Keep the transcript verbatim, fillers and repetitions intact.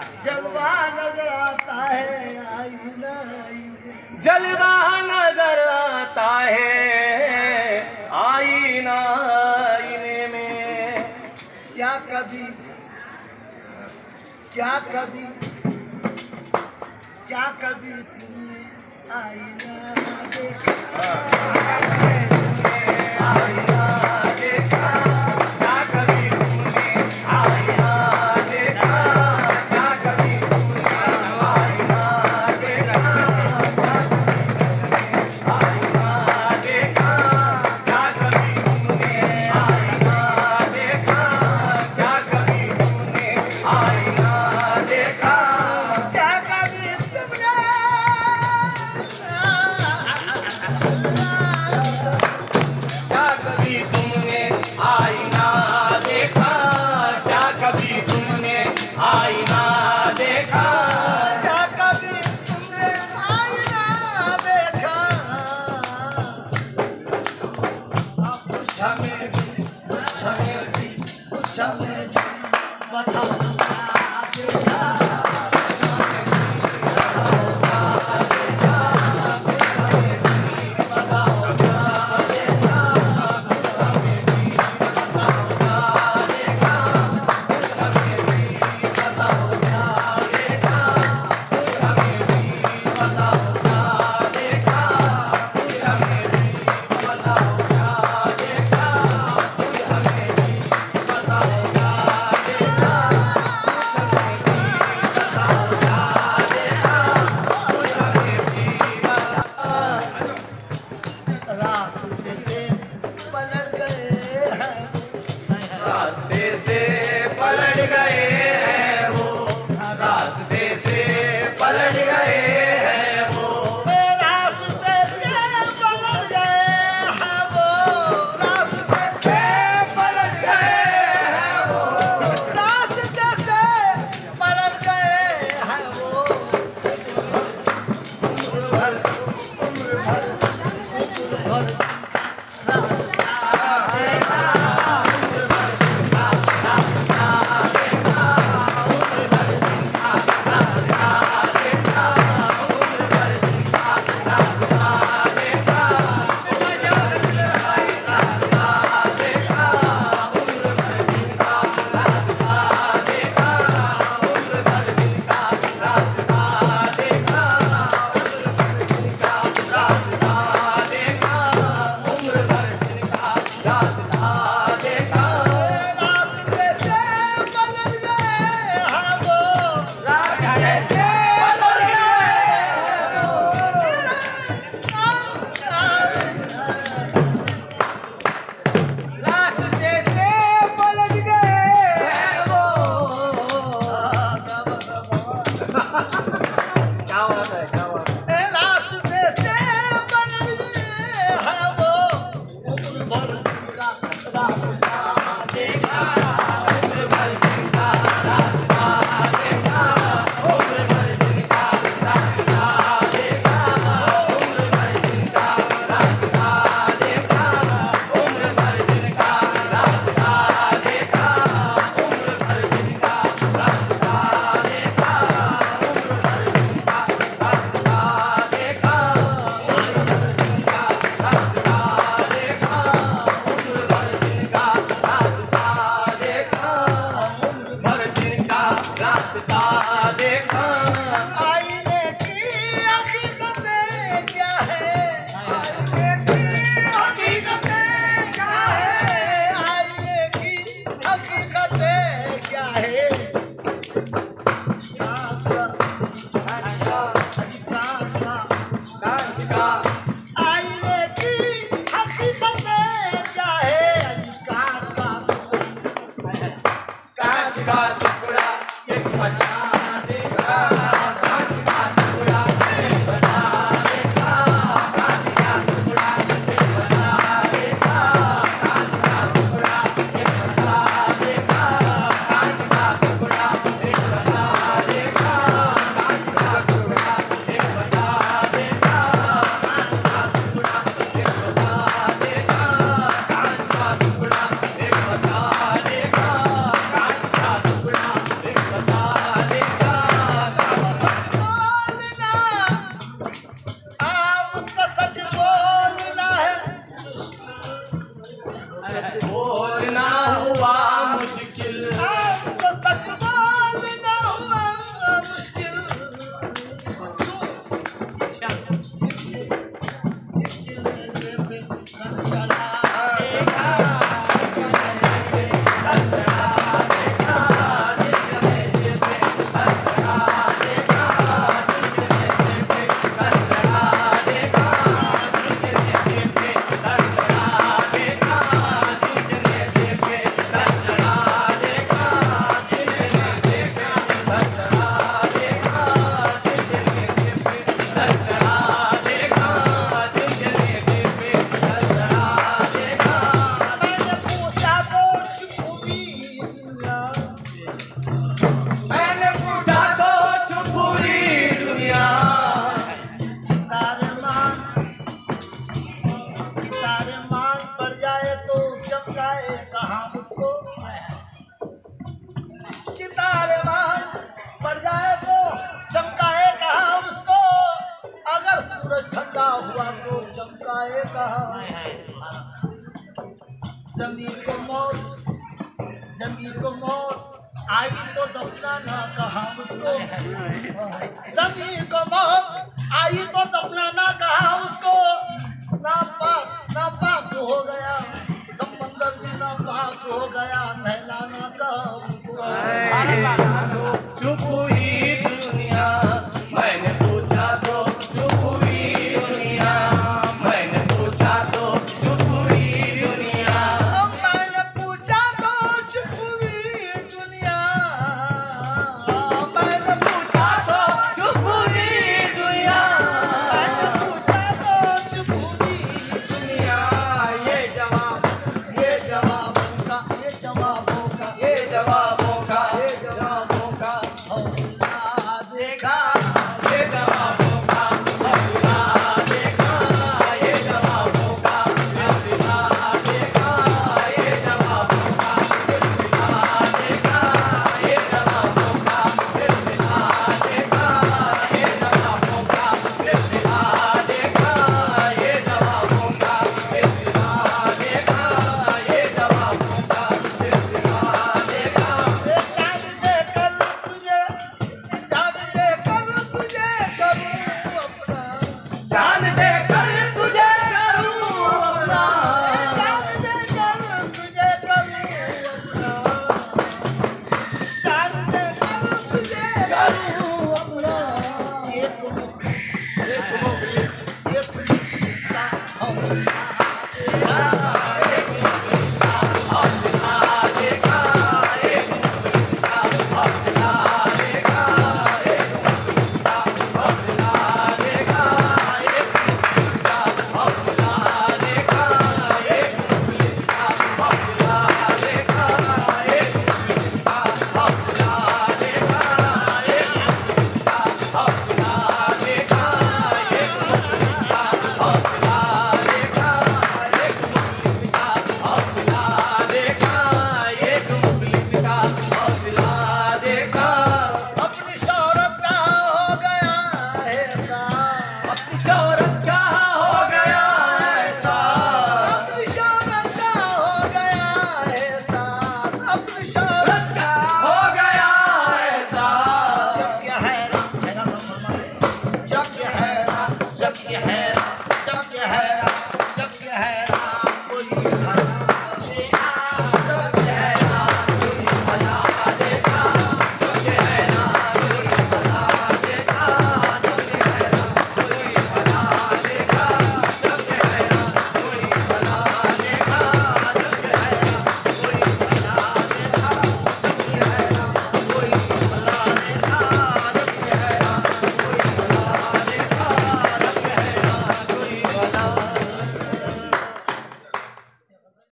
जलवा नजर आता है आईना आईने, जलवा नजर आता है आईना आईने में। क्या कभी क्या कभी क्या कभी तुमने आईना देखा, आईना देखा, क्या कभी तुमने आईना देखा, क्या कभी तुमने आईना देखा, आईना देखा, क्या कभी तुमने आईना देखा, क्या कभी तुमने आईना देखा, क्या कभी तुमने क्या कभी तुमने आईना देखा, क्या कभी तुमने आईना देखा, क्या कभी तुमने आईना देखा। अब कुछ हमें भी कुछ हमें भी कुछ हमें भी बताओ क्या देखा। रास्ते से पलट गए हैं, रास्ते से पलट गए हैं वो, रास्ते से पलट गए हैं वो, रास्ते से पलट गए हैं वो, रास्ते से पलट गए हैं वो, रास्ते से पलट गए हैं वो। उम्र भर उम्र भर उम्र भर रास्ता रास्ते से पलट गए हैं वो, रास्ते से पलट गए रास्ते से पलट गए हैं वो। क्या बात है, क्या बात है। रास्ते से पलट गए हैं वो, उम्र भर का रास्ता देखा, उम्र भर जिनका रास्ता देखा, उम्र भर जिनका रास्ता देखा, उम्र भर जिनका रास्ता देखा, उम्र भर जिनका रास्ता देखा, उम्र भर जिनका रास्ता देखा, उम्र भर जिनका रास्ता देखा, उम्र भर जिनका रास्ता देखा, उम्र भर जिनका रास्ता देखा, उम्र भर जिनका रास्ता देखा। आईने की हकीकतें क्या है, आईने की हकीकतें क्या है, आईने की हकीकतें क्या है। कांच का कांच का कांच का आईने की हकीकतें क्या है, कांच का कांच का टुकड़ा एक बचा देखा, कांच का टुकड़ा एक बचा देखा, कांच का टुकड़ा एक बचा देखा, कांच का टुकड़ा एक बचा देखा, कांच का टुकड़ा एक बचा देखा, कांच का टुकड़ा एक बचा देखा, कांच का टुकड़ा एक बचा देखा, कांच का टुकड़ा एक बचा देखा, कांच का टुकड़ा चमकाएगा। जमीन को मौत, जमीन को मौत आई तो दफनाना कहा उसको। जमीन को मौत आई तो दफनाना कहा उसको। नापाक नापाक हो गया समंदर भी, नापाक हो गया नहलाना कहा उसको। चुप हुई दुनिया, मैंने पूछा तो चुप हुई दुनिया, मैंने पूछा तो चुप हुई दुनिया, मैंने पूछा तो चुप हुई दुनिया, मैंने पूछा तो चुप हुई दुनिया, मैंने पूछा तो चुप हुई दुनिया। ये जवाब, ये जवाबों का, ये जवाबों का, ये जवाबों का, ये जवाबों का हौसला देखा। ये जवाबों का हौसला देखा, ये जवाबों का हौसला देखा, ये जवाबों का हौसला देखा, ये जवाबों का हौसला देखा, ये जवाबों का हौसला देखा, ये जवाबों का हौसला देखा, ये जवाबों का हौसला देखा। जान दे कर तुझे, जान दे कर तुझे करूं अपना, जान दे कर तुझे करूं अपना, जान दे कर तुझे करूं अपना, जान दे कर तुझे करूं अपना। एक मुफ्त, एक मुफ्त का हौसला।